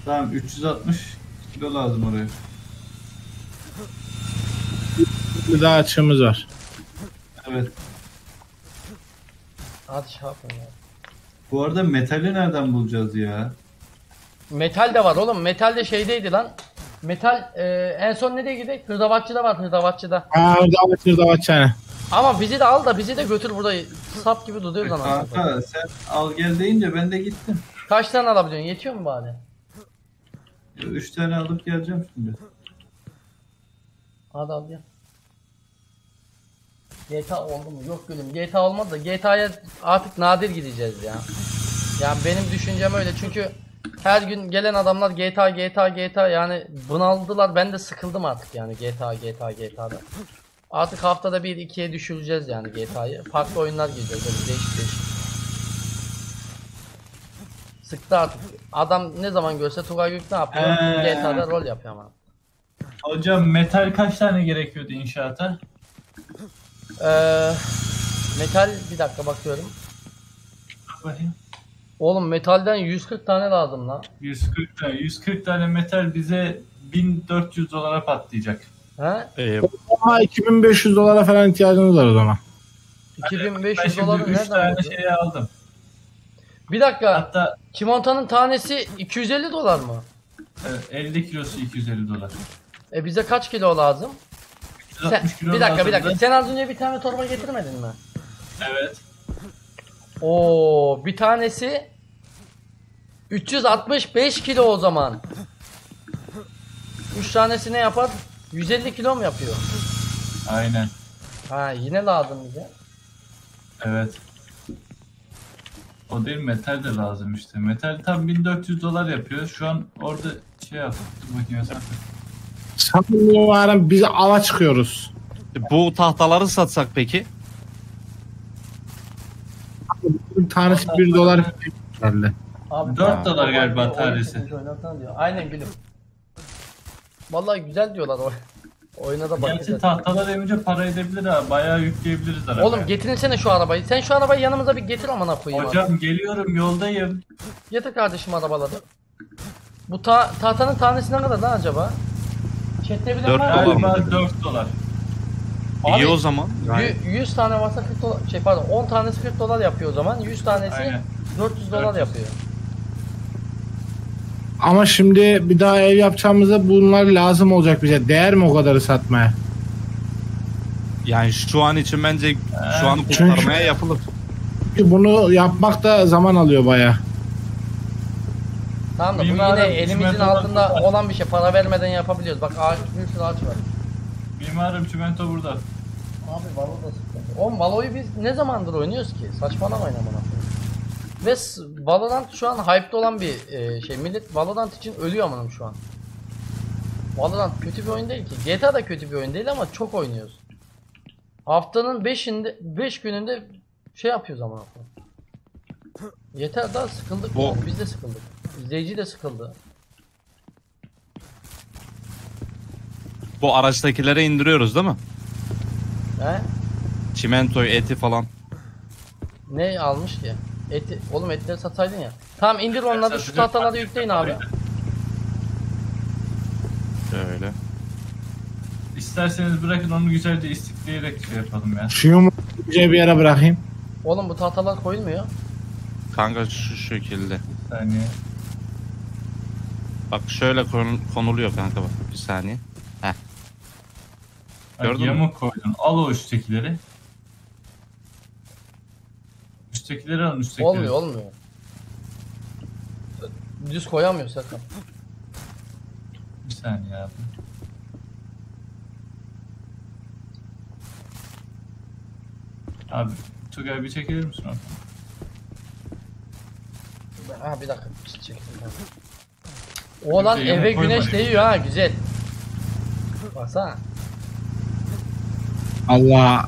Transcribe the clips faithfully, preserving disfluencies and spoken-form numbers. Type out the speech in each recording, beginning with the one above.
Tamam, üç yüz altmış kilo lazım oraya. Bir daha açığımız var. Evet. Hadi şey yapın ya. Bu arada metali nereden bulacağız ya? Metal de var oğlum. Metal de şeydeydi lan. Metal e, en son nereye gidelim? Hırdavatçıda var, hırdavatçıda. Aa davat davat çane. Ama bizi de al da bizi de götür burayı. Sap gibi duruyoruz ama. Kanka sen al gel deyince ben de gittim. Kaç tane alabiliyorsun? Yetiyor mu bari? Üç tane alıp geleceğim şimdi. Hadi al gel. G T A oldu mu? Yok gülüm. G T A olmadı da G T A'ya artık nadir gideceğiz ya. Yani benim düşüncem öyle çünkü her gün gelen adamlar G T A G T A G T A yani bunaldılar. Ben de sıkıldım artık yani G T A G T A G T A'da. Artık haftada bir ikiye düşüreceğiz yani G T A'yı. Farklı oyunlar gireceğiz böyle değişik değişik. Sıktı artık. Adam ne zaman görse Tugay Gök ne yapıyor? Ee. G T A'da rol yapıyor ama. Hocam metal kaç tane gerekiyordu inşaata? Ee, metal bir dakika bakıyorum. Bakayım. Oğlum metalden yüz kırk tane lazım lan. yüz kırk tane. yüz kırk tane metal bize bin dört yüz dolara patlayacak. He? Ee, Ama iki bin beş yüz dolara falan ihtiyacımız var o zaman. iki bin Ben beş yüz şimdi doları üç nereden tane buldu? şey aldım. Bir dakika. Hatta Çimontanın tanesi iki yüz elli dolar mı? evet, elli kilosu iki yüz elli dolar. E bize kaç kilo lazım? yüz altmış Sen, kilo bir dakika bir lazımdı. dakika. Sen az önce bir tane torba getirmedin mi? Evet. Oo, bir tanesi üç yüz altmış beş kilo o zaman. üç tanesi ne yapar? yüz elli kilo mu yapıyor? Aynen. Ha yine lazım bize. Evet. O değil, metal de lazım işte. Metal tam bin dört yüz dolar yapıyor. Şu an orada şey yap. Dur bakayım sen. Sanırım biz ava çıkıyoruz. Bu tahtaları satsak peki? Bir tanesi bir dolar herhalde. Abi, dört dolar Tugay galiba diyor, tanesi. oyun oynatan diyor. Aynen gülüm. Vallahi güzel diyorlar o. Oyuna da Gerçi bakacağız. tahtalar emince para edebilir ha. Bayağı yükleyebiliriz arabaya. Oğlum getirsene şu arabayı. Sen şu arabayı yanımıza bir getir amına koyayım. abi. Hocam geliyorum, yoldayım. Getir kardeşim arabaları. Bu ta tahtanın tanesi ne kadar lan acaba? Chat'te bilen Dört var mı? dolar. Galiba dört dolar. Abi, İyi o zaman. yü- yüz tane varsa kırk dolar, şey pardon on tanesi kırk dolar yapıyor o zaman. yüz tanesi Aynen. dört yüz dolar dört yüz. yapıyor. Ama şimdi bir daha ev yapacağımızda bunlar lazım olacak bize. Değer mi o kadarı satmaya? Yani şu an için bence şu an Çünkü- kurtarmaya yapılır. Çünkü bunu yapmak da zaman alıyor baya. Tamam da bu Mimarım, yine elimizin çimento altında var. olan bir şey. Para vermeden yapabiliyoruz. Bak ağaç, bir sürü ağaç var. Mimarım, çimento burada. Abi Valo da sıkıntı. Oğlum Valo'yu biz ne zamandır oynuyoruz ki? Saçmalamayın amına koyayım. Ve s- Valorant şu an hype'da olan bir e, şey. Millet Valorant için ölüyor amınım şu an. Valorant kötü bir oyun değil ki. G T A da kötü bir oyun değil ama çok oynuyoruz. Haftanın beşinde beş gününde şey yapıyoruz amına koyayım. Yeter daha sıkıldık. Bu- Yani. Biz de sıkıldık. İzleyici de sıkıldı. Bu araçtakilere indiriyoruz değil mi? He? Çimentoyu, eti falan. Ne almış ki? Eti, oğlum etleri satsaydın ya. Tamam indir onları şu satacak. tahtaları yükleyin abi. Şöyle. İsterseniz bırakın onu güzelce istikleyerek şey yapalım ya. Şu yumruğu bir yere bırakayım. Oğlum bu tahtalar koyulmuyor. Kanka şu şekilde. Bir saniye. Bak şöyle kon- konuluyor kanka bak. Bir saniye. Bak, Gördün mü? yamuk koydun. Al o üsttekileri. Üsttekileri alın, üsttekileri. Olmuyor olmuyor. Düz koyamıyor Serkan. Bir saniye abi. Abi Tugay bir çekilir misin oradan? Ha bir dakika. Çektim ben. O lan Yüzeye eve koyma güneş diyor. değiyor ha güzel. Baksana. Allah.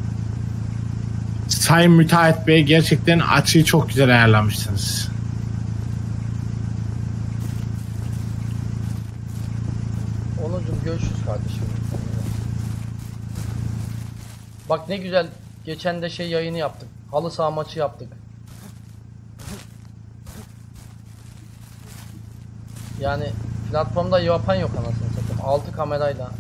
Sayın Müteahhit Bey gerçekten açıyı çok güzel ayarlamışsınız. Onucum görüşürüz kardeşim. Bak ne güzel. Geçen de şey yayını yaptık. Halı saha maçı yaptık. Yani platformda yapan yok anasını satayım. altı kamerayla.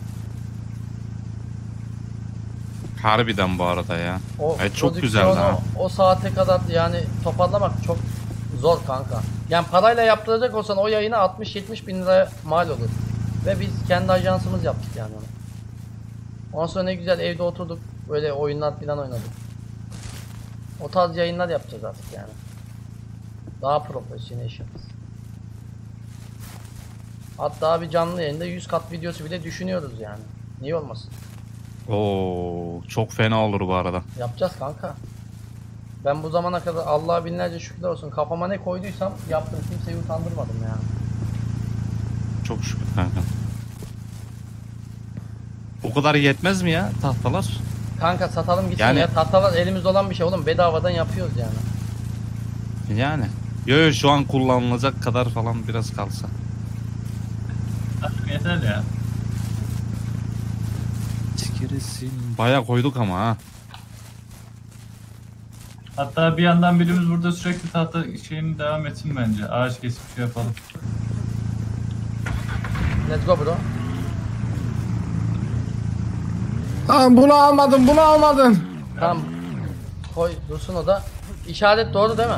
Harbiden bu arada ya. O Evet, çok prodüksiyonu güzeldi ha. o saate kadar yani toparlamak çok zor kanka. Yani parayla yaptıracak olsan o yayına altmış yetmiş bin liraya mal olur. Ve biz kendi ajansımız yaptık yani onu. Ondan sonra ne güzel evde oturduk. Böyle oyunlar falan oynadık. O tarz yayınlar yapacağız artık yani. Daha profesyonel işimiz. Hatta bir canlı yayında yüz kat videosu bile düşünüyoruz yani. Niye olmasın? Oo, çok fena olur bu arada. Yapacağız kanka. Ben bu zamana kadar Allah'a binlerce şükürler olsun. Kafama ne koyduysam yaptım. Kimseyi utandırmadım yani. Çok şükür kanka. O kadar yetmez mi ya tahtalar? Kanka satalım gitsin Yani- ya. Tahtalar elimizde olan bir şey oğlum. Bedavadan yapıyoruz yani. Yani. Yo yo, şu an kullanılacak kadar falan biraz kalsa. Artık yeter ya. Sikirisin. Bayağı koyduk ama ha. Hatta bir yandan birimiz burada sürekli tahta şeyini devam etsin bence. Ağaç kesip şey yapalım. Let's go bro. Tamam bunu almadın bunu almadın. Tamam. Koy dursun o da. İşaret doğru değil mi?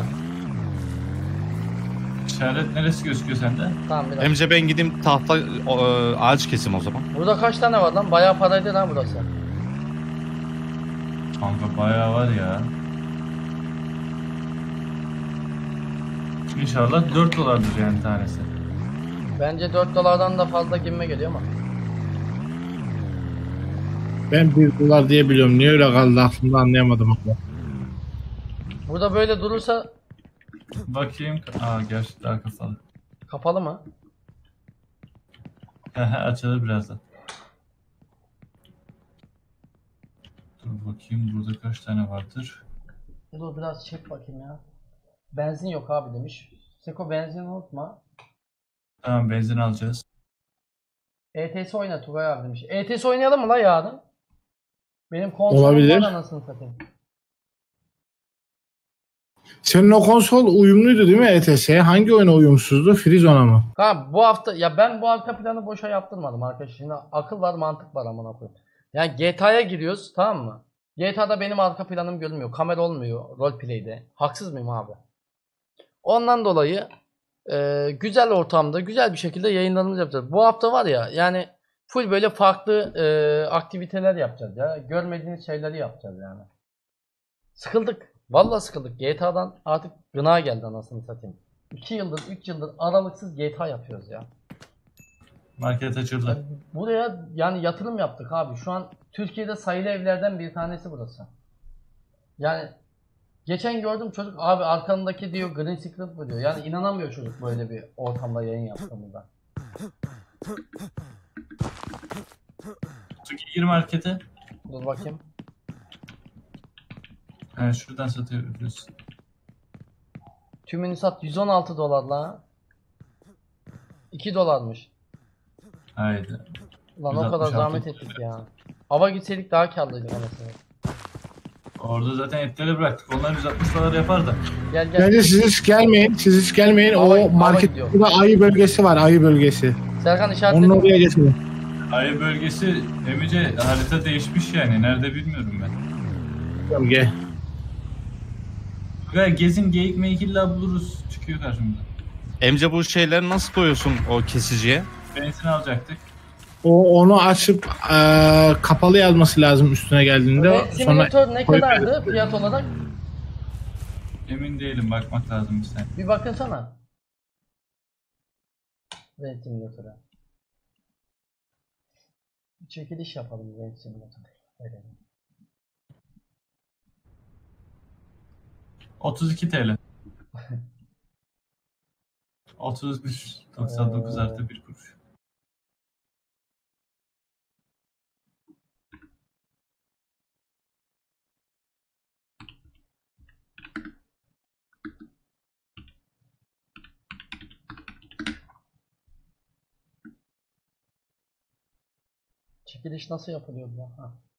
İşaret neresi gözüküyor sende? Tamam bir dakika. Emce ben gideyim tahta o, e, ağaç kesim o zaman. Burada kaç tane var lan? Bayağı paraydı lan burası. Kanka bayağı var ya. İnşallah dört dolardır yani tanesi. Bence dört dolardan da fazla gibime geliyor ama. Ben bir dolar diye biliyorum. Niye öyle kaldı aklımda anlayamadım. Burada böyle durursa Bakayım. Aa gerçi daha kapalı. kapalı mı? Hehe açılır birazdan. Dur bakayım burada kaç tane vardır. Dur biraz çek bakayım ya. Benzin yok abi demiş. Seko benzin unutma. Tamam benzin alacağız. E T S oyna Tugay abi demiş. E T S oynayalım mı la yarın? Benim konsolum Olabilir. var anasını satayım. Senin o konsol uyumluydu değil mi E T S'ye? Hangi oyuna uyumsuzdu? Freezone'a mı? Ha bu hafta ya ben bu arka planı boşa yaptırmadım arkadaşlar. Şimdi akıl var mantık var amına koyayım. Yani G T A'ya giriyoruz tamam mı? G T A'da benim arka planım görünmüyor. Kamera olmuyor roleplay'de. Haksız mıyım abi? Ondan dolayı e, güzel ortamda güzel bir şekilde yayınlarımızı yapacağız. Bu hafta var ya yani full böyle farklı e, aktiviteler yapacağız ya. Görmediğiniz şeyleri yapacağız yani. Sıkıldık. Vallahi sıkıldık. G T A'dan artık gına geldi anasını satayım. iki yıldır, üç yıldır aralıksız G T A yapıyoruz ya. Market açıldı. Ya buraya yani yatırım yaptık abi. Şu an Türkiye'de sayılı evlerden bir tanesi burası. Yani geçen gördüm çocuk abi arkandaki diyor green screen bu diyor. Yani inanamıyor çocuk böyle bir ortamda yayın yaptığımızda. Tuki gir markete. Dur bakayım. Ha, şuradan satıyoruz. Tümünü sat yüz on altı dolar la. iki dolarmış. Haydi. Lan o yüz kadar altmış altı zahmet ettik ya. Hava gitseydik daha karlıydık anasını. Orada zaten etleri bıraktık. Onlar yüz altmış dolar yapar da. Gel gel. Bence siz hiç gelmeyin. Siz hiç gelmeyin. Hava- hava O market gidiyor. burada ayı bölgesi var. Ayı bölgesi. Serkan Onun işaretledim. oraya geçelim. Ayı bölgesi Emice harita değişmiş yani. Nerede bilmiyorum ben. Bölge. Buraya gezin geyik meyik illa buluruz. Çıkıyor karşımıza. Emce bu şeyleri nasıl koyuyorsun o kesiciye? Benzin alacaktık. O onu açıp eee, kapalı yazması lazım üstüne geldiğinde. Ve Sonra simülatör ne koyup- kadardı fiyat olarak? Emin değilim. Bakmak lazım bir saniye. Bir bakınsana. Rent simülatöre. Bir çekiliş yapalım rent simülatöre. Öyle. otuz iki TL. otuz bir doksan dokuz artı bir kuruş. Çekiliş nasıl yapılıyor bu? Ha.